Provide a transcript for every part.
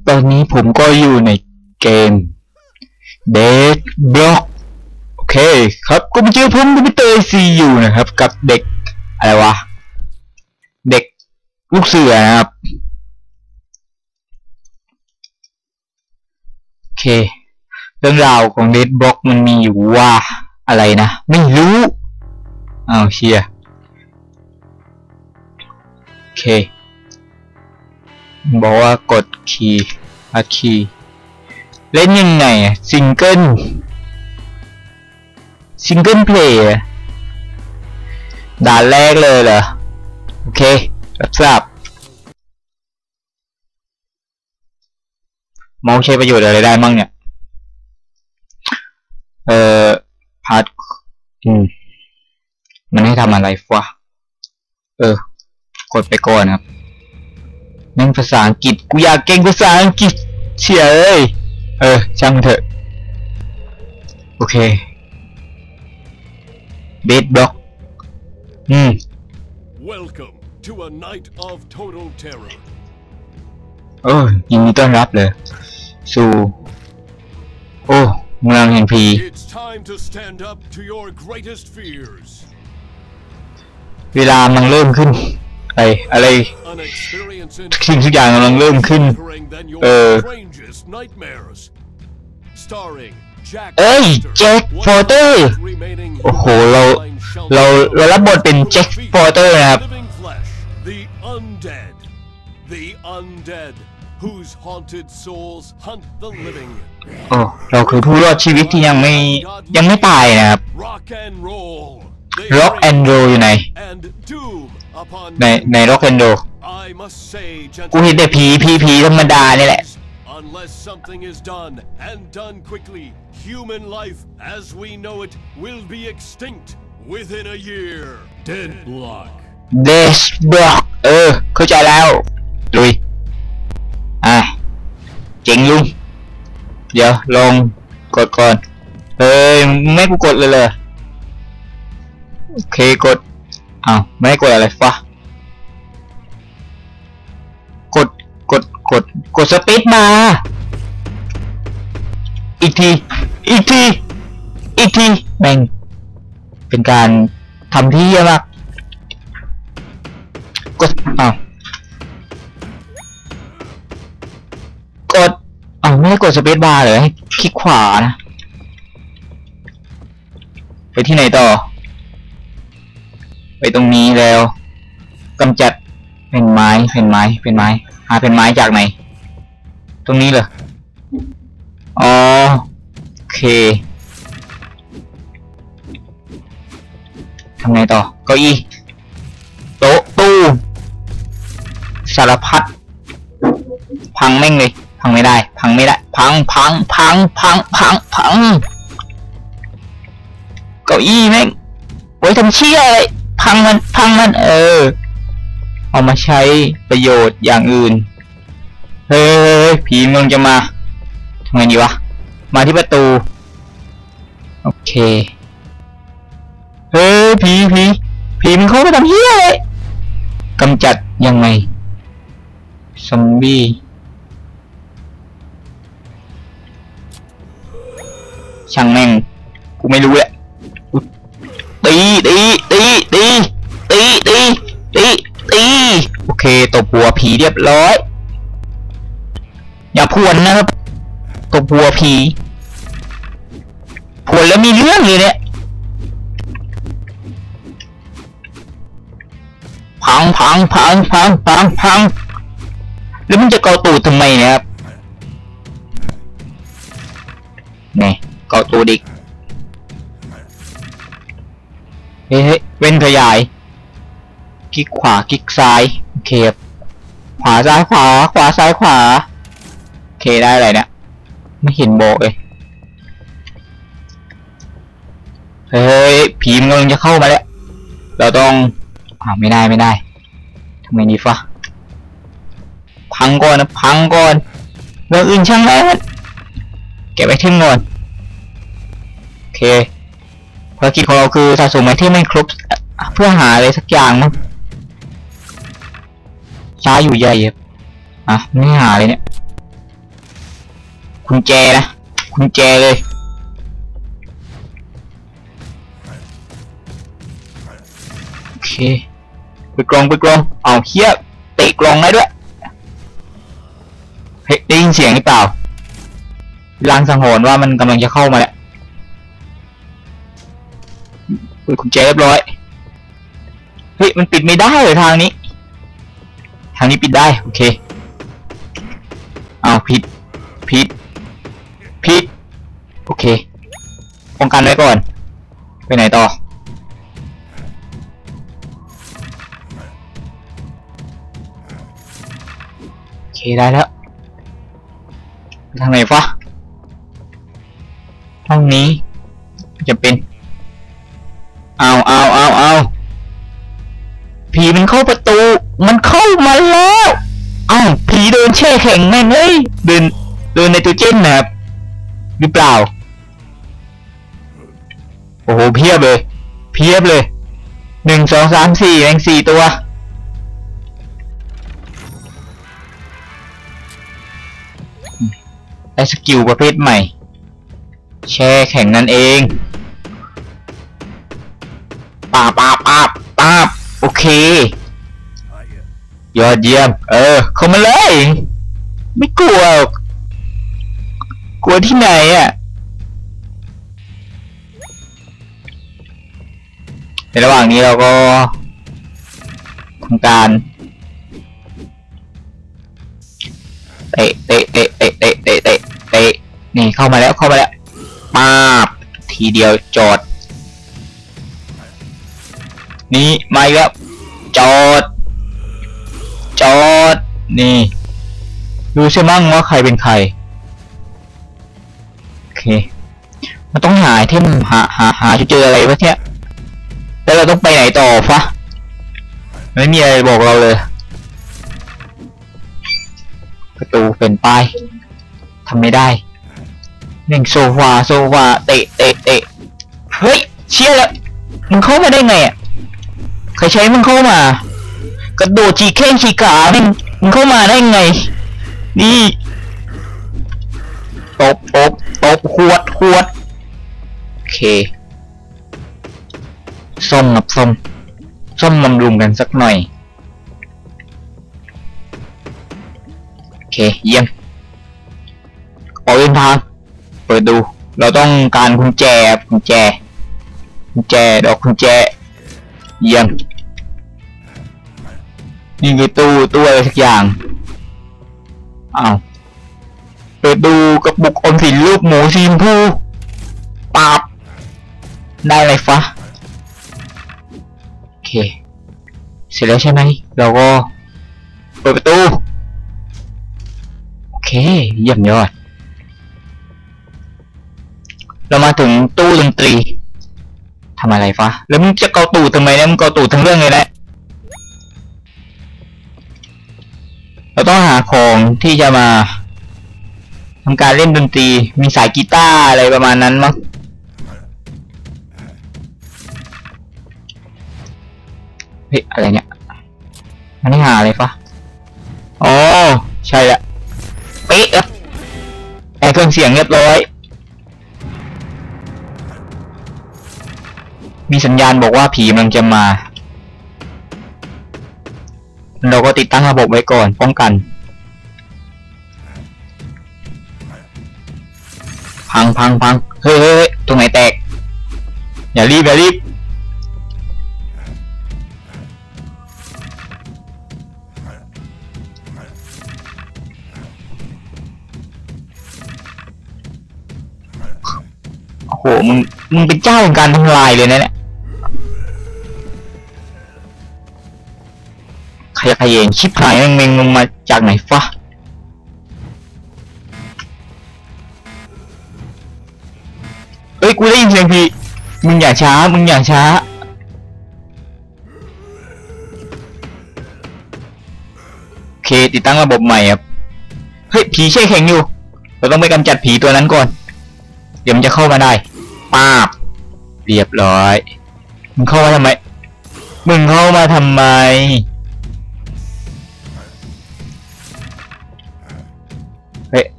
ตอนนี้ผมก็อยู่ในเกม Dead Block โอเคครับก็มาเจอผมกับพี่เตยซีอยู่นะครับกับเด็กอะไรวะเด็กลูกเสือนะครับโอเคเรื่องราวของ Dead Block มันมีอยู่ว่าอะไรนะไม่รู้อ้าวเชียโอเคบอกว่ากดคีย์อัดคีย์เล่นยังไงซิงเกิลเพลย์ด่านแรกเลยเหรอโอเครับทราบเมาส์ใช้ประโยชน์อะไรได้มั่งเนี่ยพาร์ทมันให้ทำอะไรวะกดไปก่อนครับนั่งภาษาอังกฤษกูอยากเก่งภาษาอังกฤษเชี่ยช่างมันเถอะโอเคDead Block Welcome to a night of total terror ยินดีต้อนรับเลยสู่เมืองแห่งผี It's time to stand up to your greatest fears เวลามันเริ่มขึ้นอะไรสิ่งทุกอย่างกำลังเริ่มขึ้นแจ็คฟอร์เตอร์โอ้โหเรารับบทเป็นแจ็คฟอร์เตอร์นะครับเราคือผู้รอดชีวิตที่ยังไม่ตายนะครับRock and Roll อยู่ไหนใน Rock and Roll กูเห็นแต่ผีธรรมดานี่แหละ Unless something is done and done quickly, human life as we know it will be extinct within a year. Dead Block. Dead Block เข้าใจแล้วลุยเจ๋งลุงเดี๋ยวลองกดก่อนไม่กูกดเลยโอเคกดไม่ให้กดอะไรฟะกดสเปซมาอีกทีแม่งเป็นการทำที่เยอะมากกดไม่ให้กดสเปซบาร์เลยให้คลิกขวานะไปที่ไหนต่อไปตรงนี้แล้วกำจัดเป็นไม้หาเป็นไม้จากไหนตรงนี้เหรอโอเคทำไงต่อเก้าอี้โต๊ะตู้สารพัดพังแม่งเลยพังไม่ได้พังเก้าอี้แม่งไว้ทำเชี่ยอะไรพังมันเอามาใช้ประโยชน์อย่างอื่นผีมึงจะมาทำไงดีวะมาที่ประตูโอเคผีมึงเข้าไปทำเหี้ยอะไรกำจัดยังไงซอมบี้ช่างแม่งกูไม่รู้แหละตีโอเคตบหัวผีเรียบร้อยอย่าพวนนะครับตบหัวผีพวนแล้วมีเรื่องเลยเนี่ยพังแล้วมันจะเกาตูดทำไมเนี่ยครับเนี่ยเกาตูดอีกเว้นขยายคลิกขวาคลิกซ้ายโอเคขวาซ้ายขวาซ้ายขวาโอเคได้อะไรเนี่ยไม่เห็นบอกเลยผีมันกำลังจะเข้ามาแล้วเราต้องไม่ได้ทำไงดีฟะพังก่อนเรื่องอื่นช่างแล้วเก็บไอเทมก่อนโอเคภารกิจของเราคือสะสมไอเทมให้ครบเพื่อหาอะไรสักอย่างมั้งช้าอยู่ใหญ่ไม่หาเลยเนี่ยกุญแจนะกุญแจเลยโอเคไปกรองเอาเฮียเตะกรองได้ด้วยเฮ้ยได้ยินเสียงหรือเปล่าลางสังหรณ์ว่ามันกำลังจะเข้ามาแล้วเปิดกุญแจเรียบร้อยเฮ้ยมันปิดไม่ได้เลยทางนี้ปิดได้โอเคเอาผิดโอเคป้องกันไว้ก่อนไปไหนต่อโอเคได้แล้วทางไหนฟะห้องนี้จะเป็นเอาผีมันเข้าประตูมันเข้ามาแล้วผีโดนแช่แข็งแม่งเอ้ยโดนไนโตรเจนนะครับหรือเปล่าโอ้โหเพียบเลย1 2 3 4แม่ง4ตัวได้สกิลประเภทใหม่แช่แข็งนั่นเองป้าบโอเคยอดเยี่ยมเข้ามาเลยไม่กลัวที่ไหนอ่ะในระหว่างนี้เราก็ทำการเตะนี่เข้ามาแล้วป้าบทีเดียวจอดนี่มาอีกแล้วจอดนี่ดูใช่มั้งว่าใครเป็นใครโอเคมันต้องหาไอเทมหาจะเจออะไรวะเนี่ยแล้วเราต้องไปไหนต่อฟะไม่มีอะไรบอกเราเลยประตูเป็นป้ายทำไม่ได้หนึ่งโซฟาเตะเฮ้ยเชี่ยแล้วมึงเข้ามาได้ไงอ่ะใครใช้มึงเข้ามากระโดดฉีกแข้งฉีกขามึงเข้ามาได้ไงนี่ตบขวดโอเคส้มบำรุงกันสักหน่อยโอเคเยี่ยมออกเดินทางเปิดดูเราต้องการกุญแจดอกกุญแจเยี่ยมนี่คือตู้อะไรสักอย่างเปิดดูกระปุกออมสินรูปหมูซีมพูปั๊บได้อะไรฟะโอเคเสร็จแล้วใช่ไหมเราก็เปิดประตูโอเคเยี่ยมยอดเรามาถึงตู้ดนตรีทำอะไรฟะแล้วมึงจะเกาตูดทำไมเนี่ยมึงเกาตูดทั้งเรื่องเลยแหละเราต้องหาของที่จะมาทำการเล่นดนตรีมีสายกีตาร์อะไรประมาณนั้นมั้งเฮ้ยอะไรเนี่ยมันให้หาอะไรฟะอ๋อใช่ละเป๊ะครับแต่เครื่องเสียงเรียบร้อยมีสัญญาณบอกว่าผีมันจะมาเราก็ติดตั้งระบบไว้ก่อนป้องกันพังเฮ้ยตรงไหนแตกอย่ารีบโอ้โหมึงเป็นเจ้าแห่งการทำลายเลยนะเนี่ยใครเองชิบหายแม่งมาจากไหนฟะเอ้ยกูได้ยินเสียงพี่มึงอย่าช้าโอเคติดตั้งระบบใหม่ครับเฮ้ยผีแช่แข็งอยู่เราต้องไปกำจัดผีตัวนั้นก่อนเดี๋ยวมันจะเข้ามาได้ป้าบเรียบร้อยมึงเข้ามาทำไม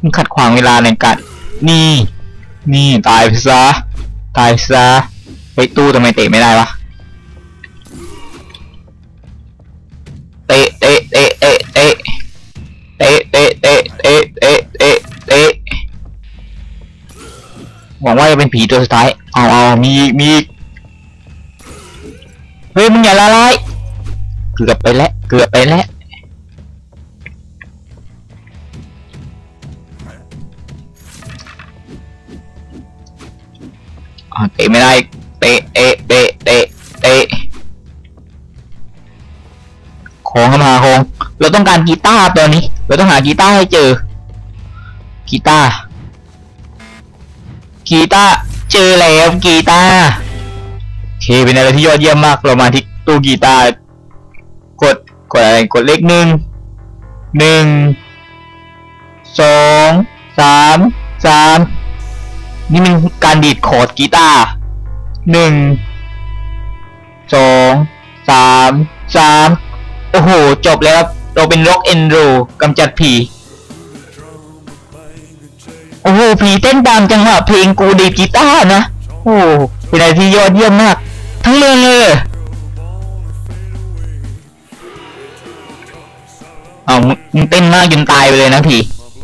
มึงขัดขวางเวลาในการนี่ตายไปซะไปตู้ทำไมเตะไม่ได้วะเตะหวังว่าจะเป็นผีตัวสุดท้ายมีเฮ้ยมึงอย่าละลายเกือบไปแล้วเตะไม่ได้เตะของเข้ามาของเราต้องการกีตาร์ตัวนี้เราต้องหากีตาร์ให้เจอกีตาร์เจอแล้วกีตาร์โอเคเป็นอะไรที่ยอดเยี่ยมมากเรามาที่ตู้กีตาร์กดอะไรกดเลข1 2 3 นี่มันการดีดคอร์ดกีตาร์1 2 3 โอ้โหจบแล้วครับเราเป็นร็อกแอนด์โรลกำจัดผีโอ้โหผีเต้นตามจังหวะเพลงกูดีดกีตาร์นะโอ้เป็นอะไรที่ยอดเยี่ยมมากทั้งเรื่องเลยมึงเต้นมากจนตายไปเลยนะผี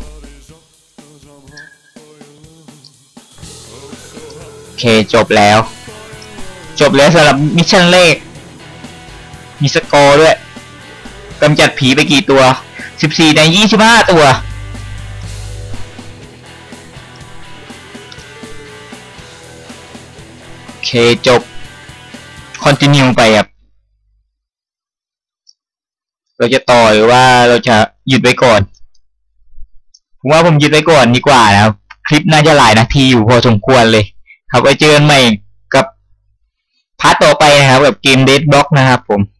โอเคจบแล้วสำหรับมิชชั่นแรกมีสกอร์ด้วยกำจัดผีไปกี่ตัว14ใน25ตัวโอเคจบคอนติเนียไปครับเราจะต่อหรือว่าเราจะหยุดไว้ก่อนผมว่าผมหยุดไว้ก่อนดีกว่านะครับคลิปน่าจะหลายนาทีอยู่พอสมควรเลยครับไว้เจอกันใหม่กับพาร์ทต่อไปนะครับกับเกม Dead Block นะครับผม